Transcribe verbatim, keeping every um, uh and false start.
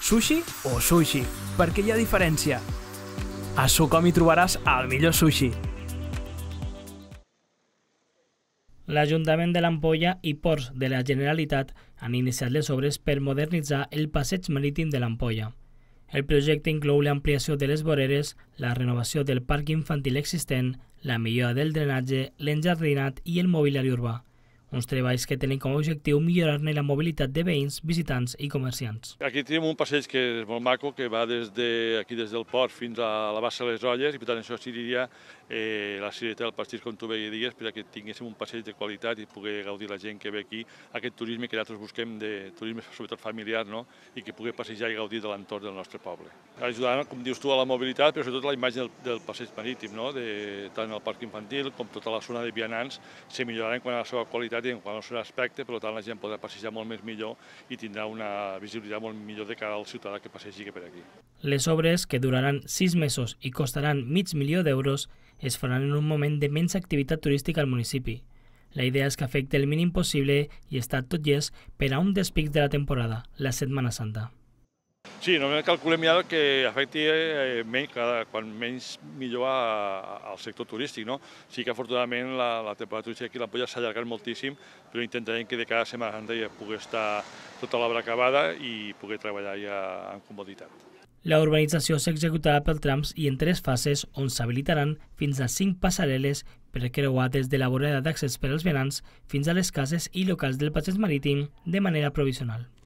Sushi o sushi? Perquè hi ha diferència. A Sucom hi trobaràs el millor sushi. L'Ajuntament de l'Ampolla i Ports de la Generalitat han iniciat les obres per modernitzar el passeig marítim de l'Ampolla. El projecte inclou l'ampliació de les voreres, la renovació del parc infantil existent, la millora del drenatge, l'enjardinat i el mobiliari urbà. Uns treballs que tenen com a objectiu millorar-ne la mobilitat de veïns, visitants i comerciants. Aquí tenim un passeig que és molt maco, que va des de, aquí des del port fins a la bassa de les Olles, i per tant això seria eh, la cirereta del pastís, com tu bé digues, perquè tinguéssim un passeig de qualitat i poder gaudir la gent que ve aquí, aquest turisme que nosaltres busquem, de turisme sobretot familiar, no? I que pugui passejar i gaudir de l'entorn del nostre poble. Ajudant, com dius tu, a la mobilitat, però sobretot a la imatge del, del passeig marítim, no? De, tant el parc infantil com tota la zona de vianants, se milloraran quant a la seva qualitat i en quant al seu aspecte, per tant la gent podrà passejar molt més millor i tindrà una visibilitat molt millor de cara al ciutadà que passegi per aquí. Les obres, que duraran sis mesos i costaran mig milió d'euros, es faran en un moment de menys activitat turística al municipi. La idea és que afecti el mínim possible i està tot llest per a un dels pics de la temporada, la Setmana Santa. Sí, normalment calculem ja que afecti eh, menys, cada, quan menys millor a, a, al sector turístic, no? Sí que afortunadament la, la temporada turística aquí a l'Ampolla s'ha allargat moltíssim, però intentarem que de cada Setmana Santa ja pugui estar tota l'obra acabada i poder treballar ja amb comoditat. La urbanització s'executarà per trams i en tres fases on s'habilitaran fins a cinc passarel·les per creuar des de la vorera d'accés per als vianants fins a les cases i locals del passeig marítim de manera provisional.